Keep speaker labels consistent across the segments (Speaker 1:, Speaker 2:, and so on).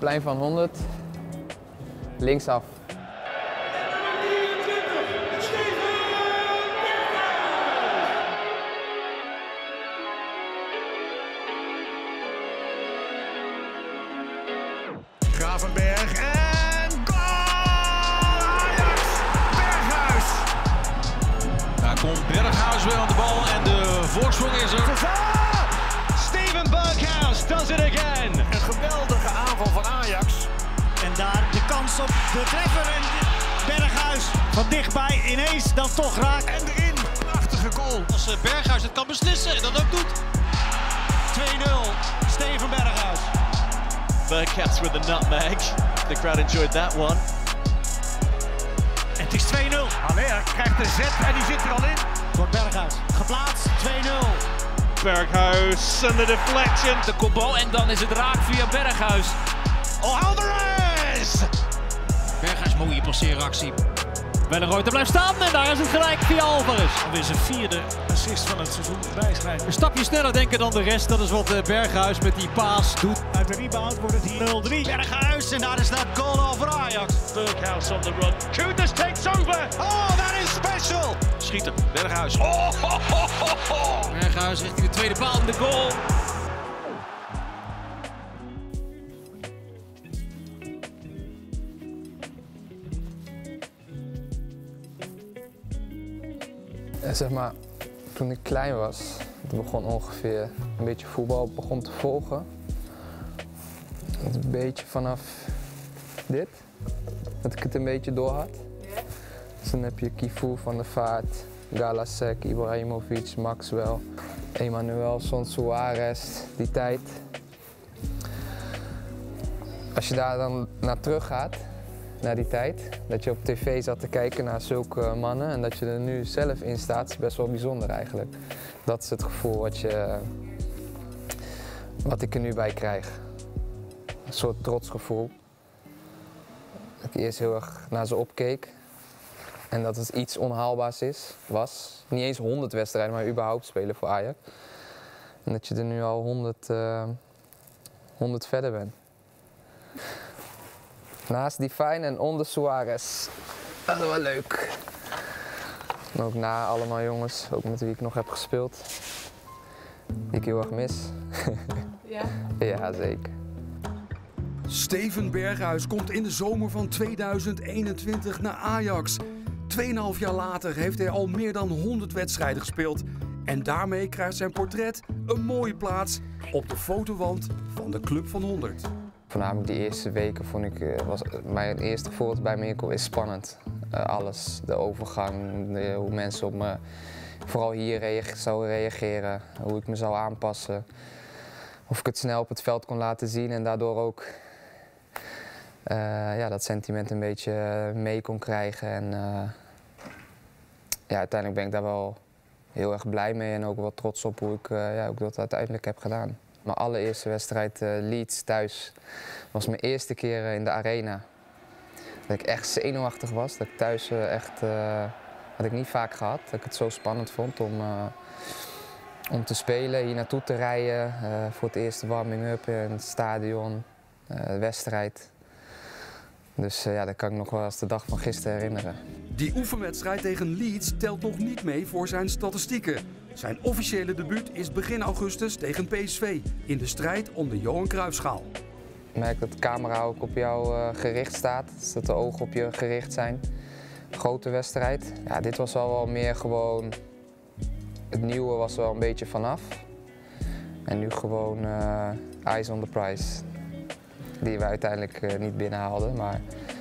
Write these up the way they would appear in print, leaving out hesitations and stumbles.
Speaker 1: plein van 100, linksaf.
Speaker 2: Gravenberg en goal! Ajax! Berghuis!
Speaker 3: Daar komt Berghuis weer aan de bal en de voorsprong is er.
Speaker 2: Steven Berghuis does it again! Een geweldige aanval van Ajax.
Speaker 4: En daar de kans op de treffer en Berghuis van dichtbij ineens dan toch raakt.
Speaker 2: En erin, prachtige goal.
Speaker 3: Als Berghuis het kan beslissen en dat ook doet.
Speaker 4: 2-0, Steven Berghuis.
Speaker 5: Berghuis with the nutmeg. The crowd enjoyed that one.
Speaker 4: En het is 2-0.
Speaker 2: Haller krijgt de zet en die zit er al in.
Speaker 4: Door Berghuis. Geplaatst, 2-0.
Speaker 5: Berghuis and the deflection.
Speaker 6: De kopbal en dan is het raak via Berghuis.
Speaker 2: Oh, Alvarez!
Speaker 6: Berghuis, mooie passeeractie. Wellenreuter blijft staan en daar is het gelijk via Alvarez.
Speaker 4: Alweer zijn 4e assist van het seizoen bijschrijven.
Speaker 6: Een stapje sneller denken dan de rest, dat is wat Berghuis met die paas doet.
Speaker 4: Uit de rebound wordt het hier 0-3. Berghuis en daar is dat goal over Ajax.
Speaker 5: Berghuis on the run.
Speaker 2: Kudus takes over! Oh, that is special!
Speaker 3: Schieten, Berghuis.
Speaker 6: Berghuis richting de tweede paal en de goal.
Speaker 1: Zeg maar, toen ik klein was, toen begon ongeveer een beetje voetbal begon te volgen. Een beetje vanaf dit, dat ik het een beetje door had. Dus dan heb je Kifu, Van der Vaart, Galasek, Ibrahimovic, Maxwell, Emanuelson, Suarez, die tijd. Als je daar dan naar terug gaat, naar die tijd, dat je op tv zat te kijken naar zulke mannen en dat je er nu zelf in staat, is best wel bijzonder eigenlijk. Dat is het gevoel wat ik er nu bij krijg. Een soort trotsgevoel. Dat ik eerst heel erg naar ze opkeek en dat het iets onhaalbaars was. Niet eens 100 wedstrijden, maar überhaupt spelen voor Ajax. En dat je er nu al 100 verder bent. Naast Divine en onder Suarez. Dat is wel leuk. En ook na allemaal jongens, ook met wie ik nog heb gespeeld. Die ik heel erg mis.
Speaker 7: Ja?
Speaker 1: Ja, zeker.
Speaker 8: Steven Berghuis komt in de zomer van 2021 naar Ajax. 2,5 jaar later heeft hij al meer dan 100 wedstrijden gespeeld. En daarmee krijgt zijn portret een mooie plaats op de fotowand van de Club van 100.
Speaker 1: Voornamelijk die eerste weken vond ik, was mijn eerste voorbeeld bij me is spannend. Alles, de overgang, hoe mensen op me, vooral hier zouden reageren, hoe ik me zou aanpassen. Of ik het snel op het veld kon laten zien en daardoor ook ja, dat sentiment een beetje mee kon krijgen. En ja, uiteindelijk ben ik daar wel heel erg blij mee en ook wel trots op hoe ik ja, ook dat uiteindelijk heb gedaan. Mijn allereerste wedstrijd Leeds thuis was mijn eerste keer in de arena. Dat ik echt zenuwachtig was, dat ik thuis echt, had ik niet vaak gehad, dat ik het zo spannend vond om te spelen, hier naartoe te rijden, voor het eerst warming-up in het stadion, wedstrijd. Dus ja, dat kan ik nog wel als de dag van gisteren herinneren.
Speaker 8: Die oefenwedstrijd tegen Leeds telt nog niet mee voor zijn statistieken. Zijn officiële debuut is begin augustus tegen PSV in de strijd om de Johan Cruijffschaal.
Speaker 1: Ik merk dat de camera ook op jou gericht staat, dus dat de ogen op je gericht zijn. Grote wedstrijd. Ja, dit was wel meer gewoon, het nieuwe was er wel een beetje vanaf. En nu gewoon eyes on the prize. Die we uiteindelijk niet binnenhaalden, maar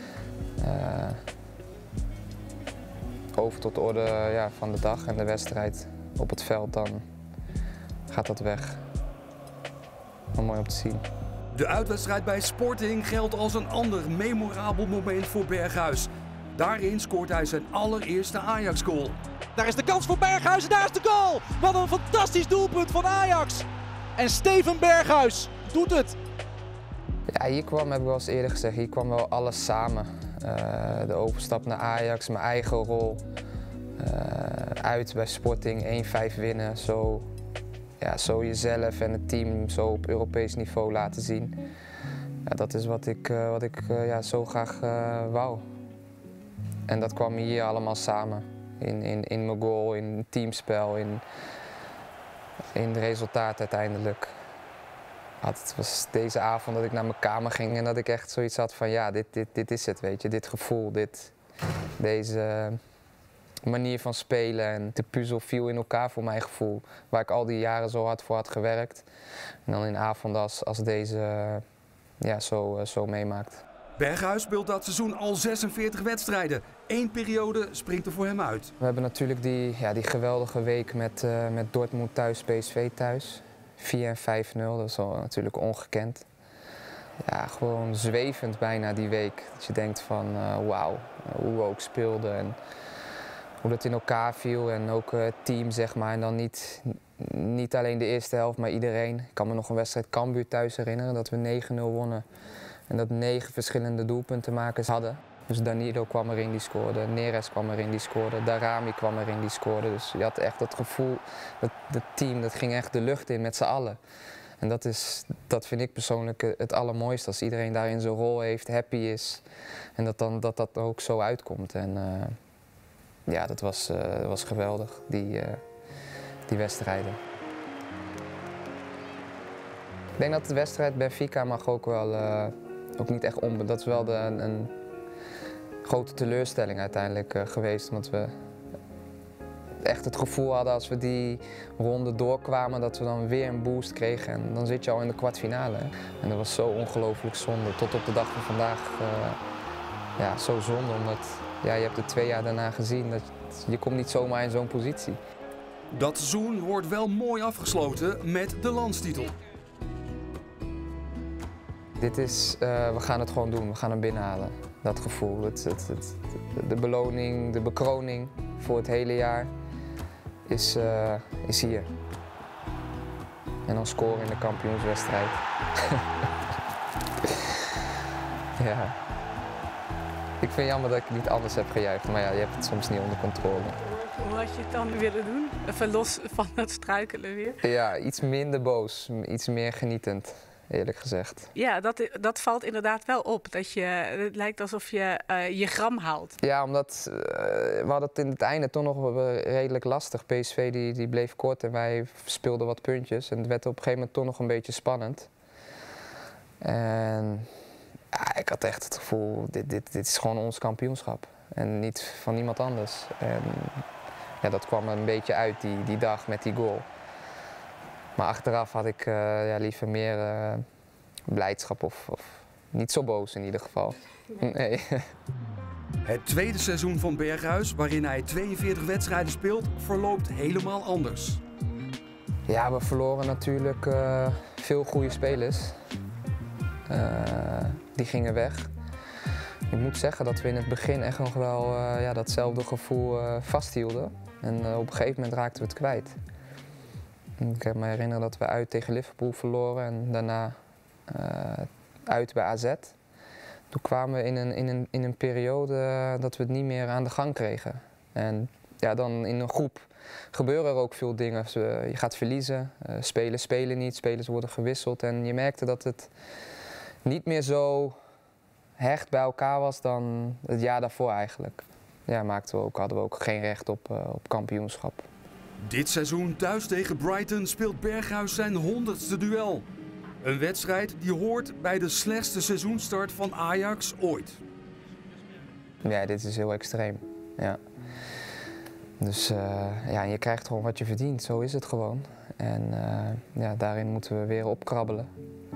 Speaker 1: over tot de orde ja, van de dag en de wedstrijd op het veld, dan gaat dat weg. Wel mooi om te zien.
Speaker 8: De uitwedstrijd bij Sporting geldt als een ander memorabel moment voor Berghuis. Daarin scoort hij zijn allereerste Ajax-goal.
Speaker 9: Daar is de kans voor Berghuis en daar is de goal! Wat een fantastisch doelpunt van Ajax! En Steven Berghuis doet het!
Speaker 1: Ja, hier kwam, heb ik wel eens eerder gezegd, hier kwam wel alles samen. De overstap naar Ajax, mijn eigen rol. Uit bij Sporting, 1-5 winnen. Zo jezelf en het team zo op Europees niveau laten zien. dat is wat ik zo graag wou. En dat kwam hier allemaal samen. In mijn goal, in het teamspel, in het resultaat uiteindelijk. Het was deze avond dat ik naar mijn kamer ging en dat ik echt zoiets had van ja, dit is het, weet je. Dit gevoel, deze manier van spelen en de puzzel viel in elkaar voor mijn gevoel. Waar ik al die jaren zo hard voor had gewerkt. En dan in avonden als deze zo meemaakt.
Speaker 8: Berghuis speelt dat seizoen al 46 wedstrijden. 1 periode springt er voor hem uit.
Speaker 1: We hebben natuurlijk die geweldige week met Dortmund thuis, PSV thuis. 4 en 5-0, dat is al natuurlijk ongekend. Ja, gewoon zwevend bijna die week. Dat je denkt van wauw, hoe we ook speelden en hoe dat in elkaar viel. En ook het team, zeg maar. En dan niet alleen de eerste helft, maar iedereen. Ik kan me nog een wedstrijd Cambuur thuis herinneren, dat we 9-0 wonnen. En dat 9 verschillende doelpuntenmakers hadden. Dus Danilo kwam erin, die scoorde. Neres kwam erin, die scoorde. Darami kwam erin, die scoorde. Dus je had echt dat gevoel, dat team, dat ging echt de lucht in met z'n allen. En dat vind ik persoonlijk het allermooiste. Als iedereen daarin zijn rol heeft, happy is. En dat ook zo uitkomt. En dat was geweldig, die wedstrijden. Ik denk dat de wedstrijd Benfica mag ook wel, ook niet echt dat is wel een grote teleurstelling uiteindelijk geweest. Omdat we echt het gevoel hadden als we die ronde doorkwamen dat we dan weer een boost kregen. En dan zit je al in de kwartfinale. En dat was zo ongelooflijk zonde. Tot op de dag van vandaag zo zonde. Omdat je hebt het 2 jaar daarna gezien. Je komt niet zomaar in zo'n positie.
Speaker 8: Dat seizoen wordt wel mooi afgesloten met de landstitel.
Speaker 1: We gaan het gewoon doen, we gaan hem binnenhalen. Dat gevoel, de beloning, de bekroning voor het hele jaar is hier. En dan scoren in de kampioenswedstrijd. Ja. Ik vind het jammer dat ik niet anders heb gejuicht, maar ja, je hebt het soms niet onder controle.
Speaker 7: Hoe had je het dan willen doen? Even los van het struikelen weer?
Speaker 1: Ja, iets minder boos, iets meer genietend. Eerlijk gezegd.
Speaker 7: Ja, dat valt inderdaad wel op. Het lijkt alsof je je gram haalt.
Speaker 1: Ja, omdat we hadden het in het einde toch nog redelijk lastig. PSV die bleef kort en wij speelden wat puntjes. En het werd op een gegeven moment toch nog een beetje spannend. En ik had echt het gevoel, dit is gewoon ons kampioenschap. En niet van niemand anders. En dat kwam er een beetje uit die dag met die goal. Maar achteraf had ik liever meer blijdschap of niet zo boos in ieder geval. Nee.
Speaker 8: Het tweede seizoen van Berghuis, waarin hij 42 wedstrijden speelt, verloopt helemaal anders.
Speaker 1: Ja, we verloren natuurlijk veel goede spelers. Die gingen weg. Ik moet zeggen dat we in het begin echt nog wel datzelfde gevoel vasthielden. En op een gegeven moment raakten we het kwijt. Ik heb me herinneren dat we uit tegen Liverpool verloren en daarna uit bij AZ. Toen kwamen we in een periode dat we het niet meer aan de gang kregen. En dan in een groep gebeuren er ook veel dingen. Je gaat verliezen, spelers spelen niet, spelers worden gewisseld. En je merkte dat het niet meer zo hecht bij elkaar was dan het jaar daarvoor eigenlijk. Ja, hadden we ook geen recht op kampioenschap.
Speaker 8: Dit seizoen thuis tegen Brighton speelt Berghuis zijn 100ste duel. Een wedstrijd die hoort bij de slechtste seizoenstart van Ajax ooit.
Speaker 1: Ja, dit is heel extreem. Ja. Dus je krijgt gewoon wat je verdient, zo is het gewoon. En daarin moeten we weer opkrabbelen.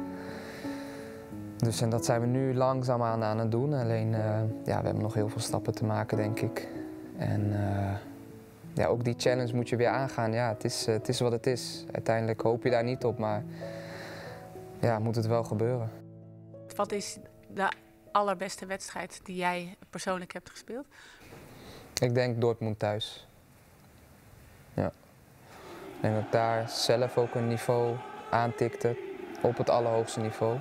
Speaker 1: Dus en dat zijn we nu langzaamaan aan het doen. Alleen, we hebben nog heel veel stappen te maken, denk ik. En ook die challenge moet je weer aangaan. Ja, het is wat het is. Uiteindelijk hoop je daar niet op, maar moet het wel gebeuren.
Speaker 7: Wat is de allerbeste wedstrijd die jij persoonlijk hebt gespeeld?
Speaker 1: Ik denk Dortmund thuis. Ja. Ik denk dat ik daar zelf ook een niveau aantikte, op het allerhoogste niveau.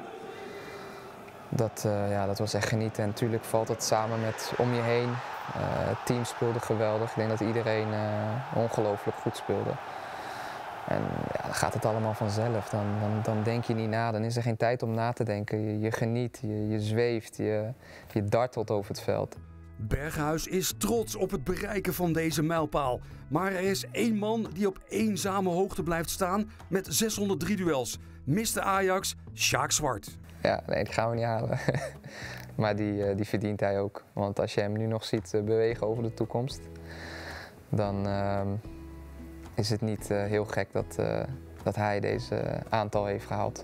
Speaker 1: Dat was echt genieten. En natuurlijk valt het samen met om je heen. Het team speelde geweldig. Ik denk dat iedereen ongelooflijk goed speelde. En ja, dan gaat het allemaal vanzelf. Dan denk je niet na, dan is er geen tijd om na te denken. Je geniet, je zweeft, je dartelt over het veld.
Speaker 8: Berghuis is trots op het bereiken van deze mijlpaal. Maar er is één man die op eenzame hoogte blijft staan met 603 duels. Mr. Ajax, Sjaak Zwart.
Speaker 1: Ja, nee, die gaan we niet halen. Maar die verdient hij ook. Want als je hem nu nog ziet bewegen over de toekomst, dan is het niet heel gek dat hij deze aantal heeft gehaald.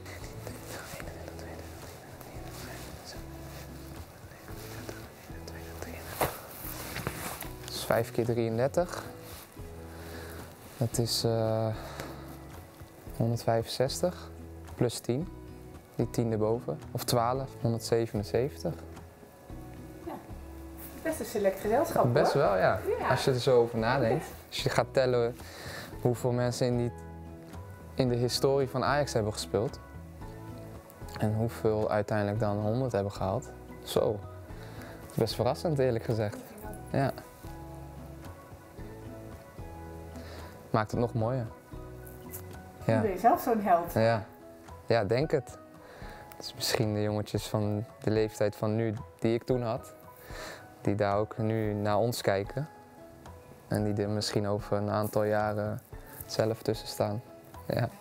Speaker 1: Dat is 5 keer 33. Dat is 165 plus 10. Die 10 erboven. Of 12, 177.
Speaker 7: Ja, best een select gezelschap.
Speaker 1: Best
Speaker 7: hoor.
Speaker 1: wel, ja.
Speaker 7: Ja.
Speaker 1: Als je er zo over nadenkt. Als je gaat tellen hoeveel mensen in de historie van Ajax hebben gespeeld. En hoeveel uiteindelijk dan 100 hebben gehaald. Zo. Best verrassend, eerlijk gezegd. Ja. Maakt het nog mooier. Ja.
Speaker 7: Ben je zelf zo'n held?
Speaker 1: Ja. Ja, denk het. Dus misschien de jongetjes van de leeftijd van nu die ik toen had, die daar ook nu naar ons kijken. En die er misschien over een aantal jaren zelf tussen staan. Ja.